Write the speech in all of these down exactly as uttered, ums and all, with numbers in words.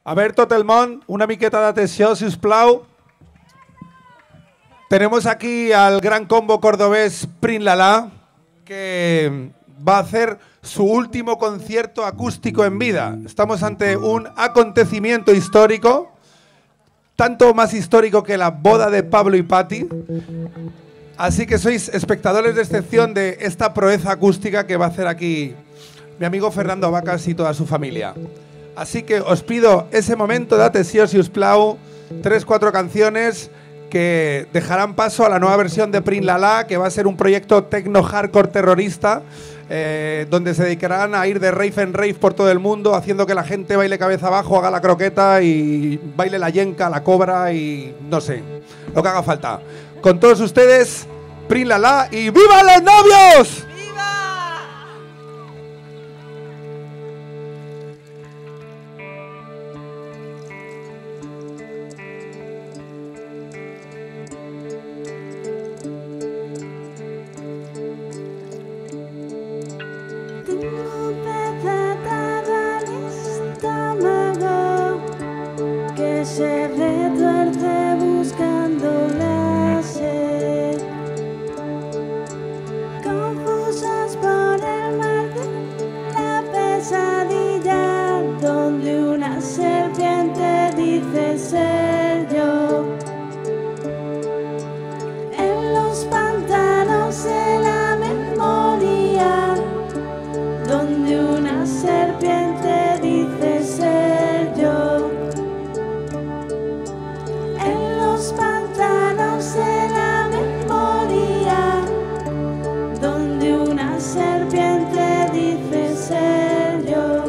A ver, tot el món, una miqueta d'atenció, si us plau. Tenemos aquí al gran combo cordobés Prin Lala, que va a hacer su último concierto acústico en vida. Estamos ante un acontecimiento histórico, tanto más histórico que la boda de Pablo y Patti. Así que sois espectadores de excepción de esta proeza acústica que va a hacer aquí mi amigo Fernando Vacas y toda su familia. Así que os pido ese momento de atención, si us plau, tres, cuatro canciones que dejarán paso a la nueva versión de Prin Lala, que va a ser un proyecto techno-hardcore terrorista, eh, donde se dedicarán a ir de rave en rave por todo el mundo, haciendo que la gente baile cabeza abajo, haga la croqueta y baile la yenca, la cobra y no sé, lo que haga falta. Con todos ustedes, Prin Lala y ¡viva los novios! Se retuerce buscando la sed, confusas por el mar de la pesadilla, donde una serpiente dice ser yo. En los pantanos de la memoria, donde una serpiente dice ser yo. Los pantanos de la memoria, donde una serpiente dice ser yo.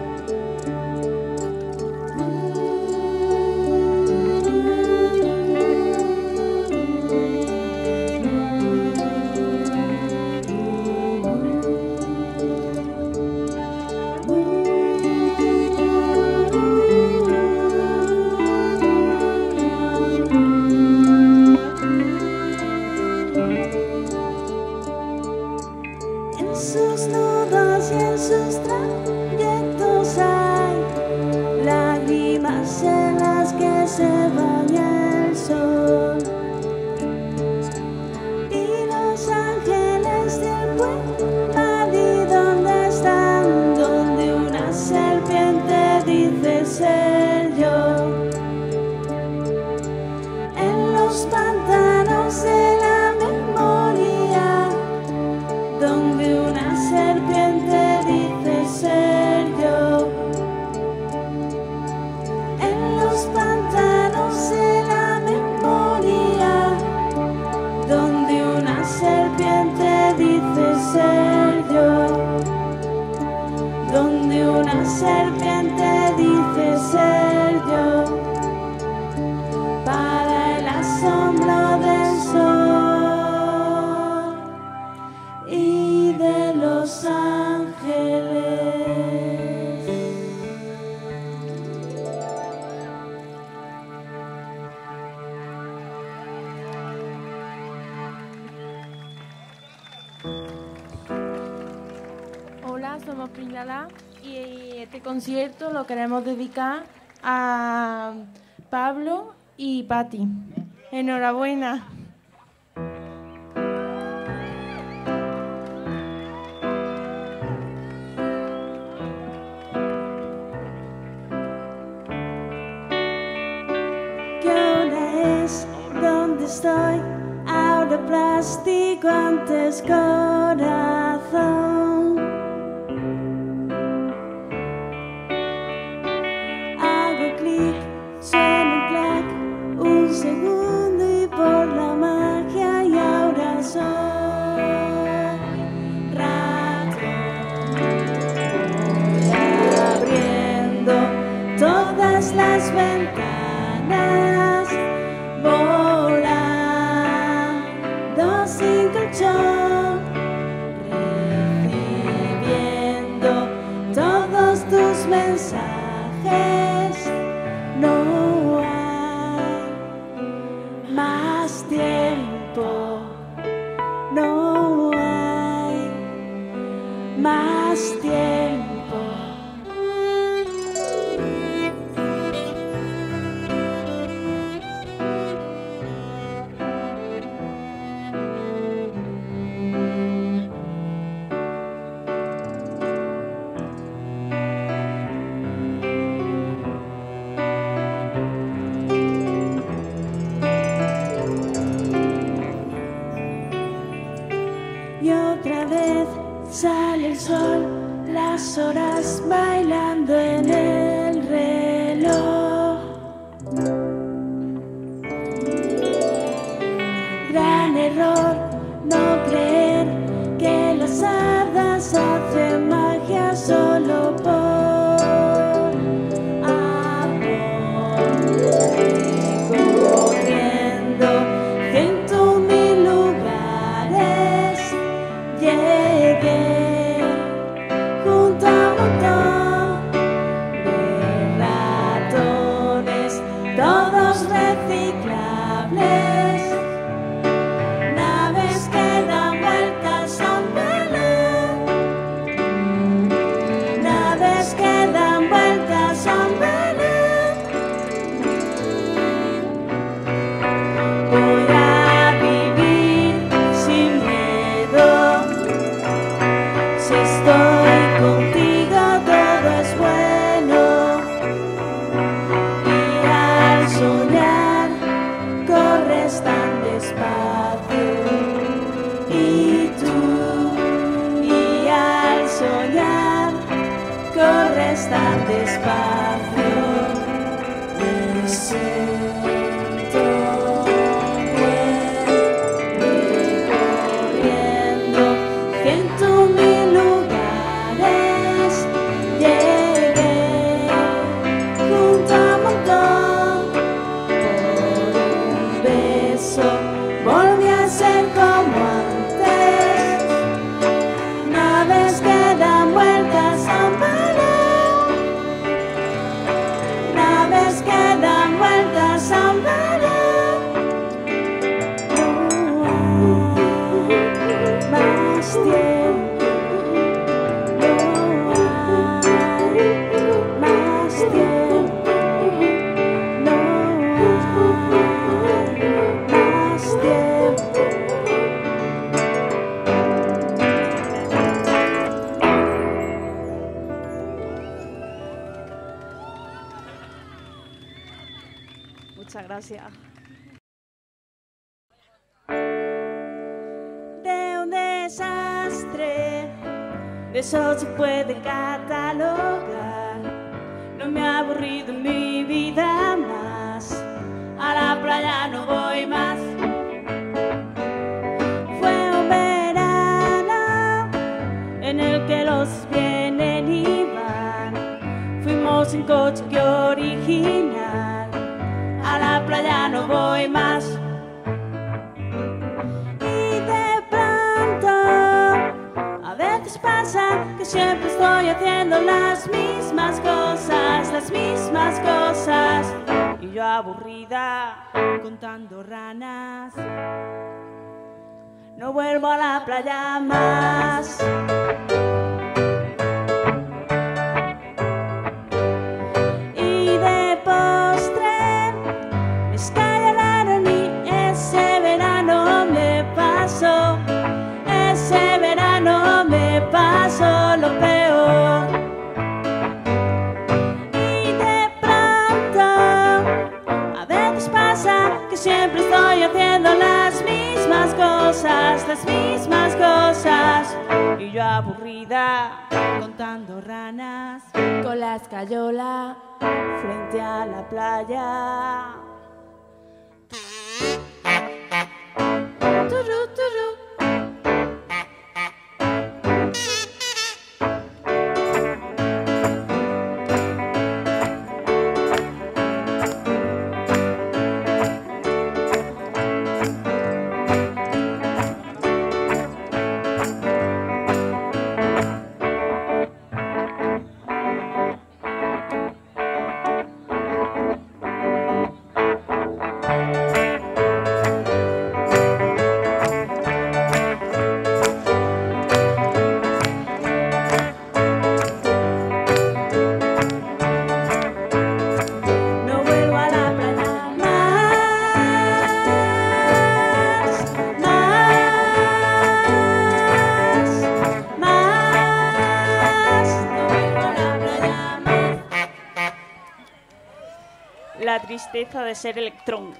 En sus nudos y en sus trayectos hay lágrimas en las que se baña el sol, y los ángeles del buen Madrid, ¿dónde están? Donde una serpiente dice ser yo. En los pantanos de la memoria, donde una serpiente dice ser yo. En los pantanos de la memoria, donde una serpiente dice ser yo. Donde una serpiente dice ser yo. Para el asombro del sol y de los ángeles. Hola, somos Prin Lala y este concierto lo queremos dedicar a Pablo y Patti. Enhorabuena. ¿Qué hora es? ¿Dónde estoy? Ahora plástico, antes corazón. Hago clic, suena un clac, un segundo y por la magia y ahora soy ratón. Voy abriendo todas las ventanas, volando sin colchón, recibiendo todos tus mensajes. No hay más tiempo, no hay más tiempo. horas bailando en el reloj. Gran error no creer que las hadas hacen magia solo por amor. Corriendo ciento mil lugares llegué junto a un montón de ratones, todos reciclables, naves que dan vueltas a un balón, naves que dan vueltas a un balón. Voy a vivir sin miedo, si estoy contigo todo es bueno, y al soñar corres tan despacio, y tú, y al soñar corres tan despacio, me siento bien corriendo ciento mil lugares llegué junto a un montón por un beso volví a ser como antes, naves que dan vueltas a un balón, naves que dan vueltas a un balón. No hay más tiempo, no hay más tiempo, no hay más tiempo. Muchas gracias. De un desastre, de eso se puede catalogar. No me ha aburrido en mi vida más, a la playa no voy más. Fue un verano en el que los vienen y van, fuimos en coche que original, a la playa no voy más. Y de pronto a veces pasa que siempre estoy haciendo las mismas cosas, las mismas cosas, y yo aburrida contando ranas, no vuelvo a la playa más. Y de postre me escallaron y ese verano me pasó, ese verano me pasó lo peor. Y de pronto a veces pasa que siempre estoy haciendo las mismas cosas, las mismas cosas, y yo aburrida contando ranas Con la escayola. frente a la playa. Turú, turú. La tristeza de ser electrón.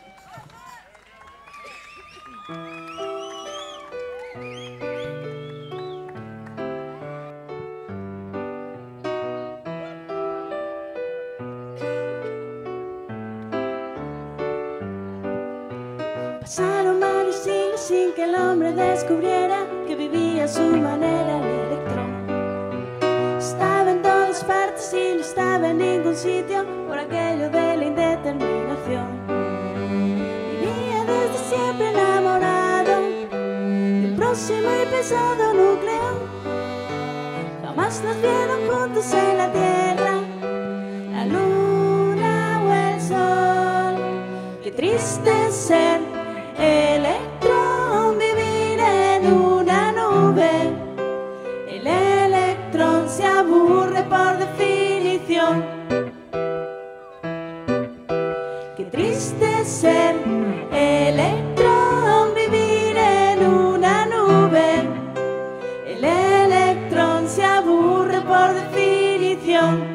Pasaron varios siglos sin que el hombre descubriera que vivía a su manera el electrón. Estaba en todas partes y no estaba en ningún sitio por aquello de la indeterminación. Vivía desde siempre enamorado de un próximo y pesado núcleo. Jamás nos vieron juntos en la Tierra, la Luna o el Sol. Qué triste es ser electrón, vivir en una nube. El electrón se aburre por definición. Qué triste es ser electrón, vivir en una nube. El electrón se aburre por definición.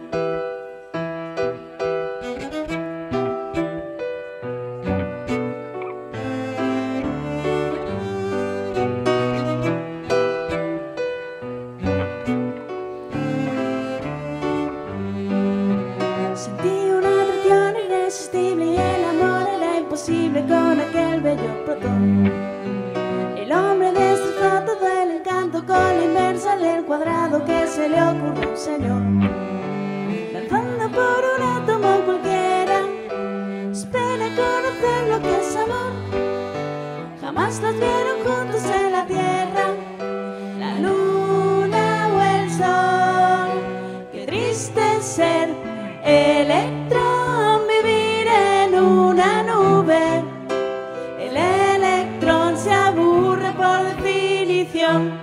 Con aquel bello protón, el hombre destrozó todo el encanto con la inversa del cuadrado que se le ocurrió a un señor. Lanzando por un átomo cualquiera, espera conocer lo que es amor. Jamás los vieron juntos en la Tierra, la Luna o el Sol. Qué triste es ser electrón, vivir en una nube. El electrón se aburre por definición.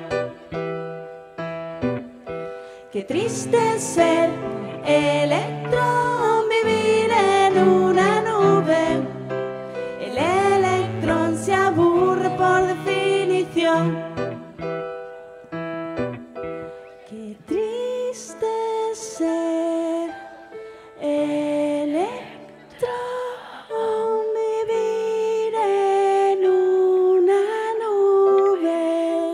Qué triste es ser electrón, vivir en una nube. El electrón se aburre por definición. Qué triste es ser electrón, vivir en una nube.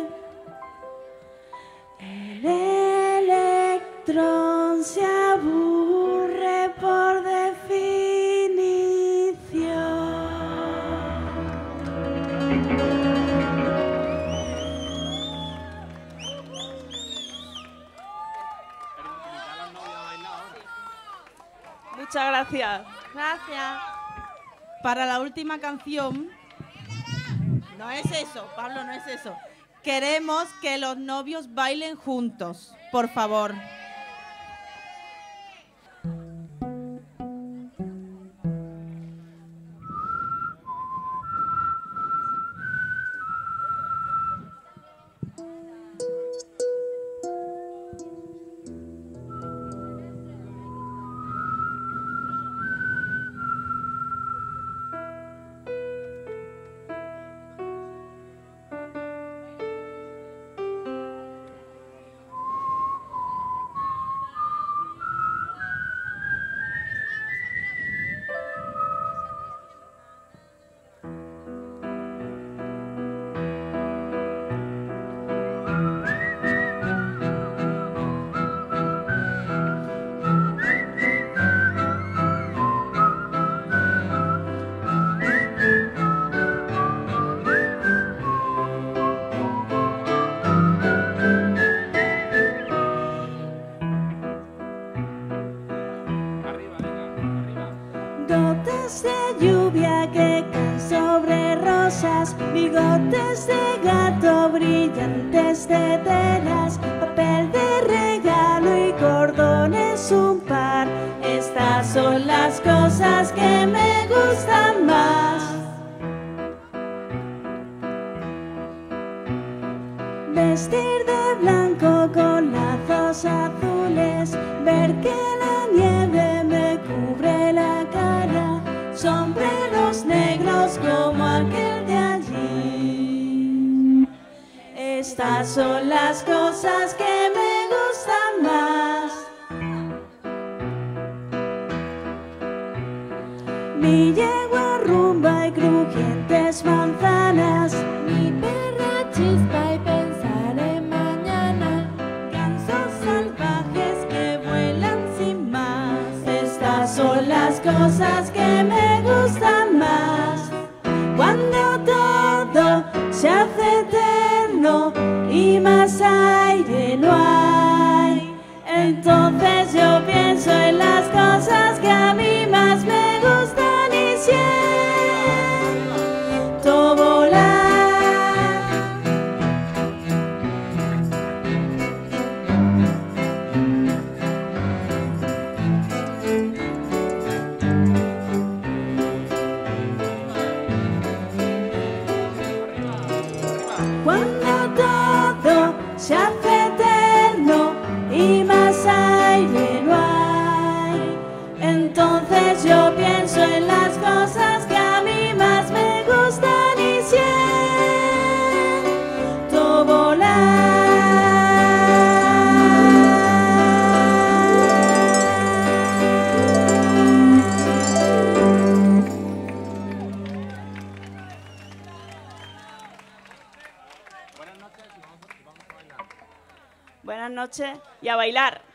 El electrón se aburre por definición. Muchas gracias. Gracias. Para la última canción, no es eso, Pablo, no es eso. Queremos que los novios bailen juntos, por favor. Gotas de lluvia que caen sobre rosas, bigotes de gato brillantes de telas, papel de regalo y cordones un par. Estas son las cosas que me gustan más. Vestir de blanco con lazos azules, ver que la nieve me cubre la cara, sombreros negros como aquel de allí. Estas son las cosas que me gustan más. Mi yegua rumba y crujientes manzanas, mi perra chispa y pensar en mañana, gansos salvajes que vuelan sin más. Estas son las cosas que me gustan más. Cuando se hace eterno y más aire no hay. Entonces yo pienso en las cosas que a mí más me gustan y siento volar. Cuando todo se hace eterno y más aire no hay, entonces yo pienso en las cosas que a mí más me gustan y siento volar. Buenas noches y a bailar.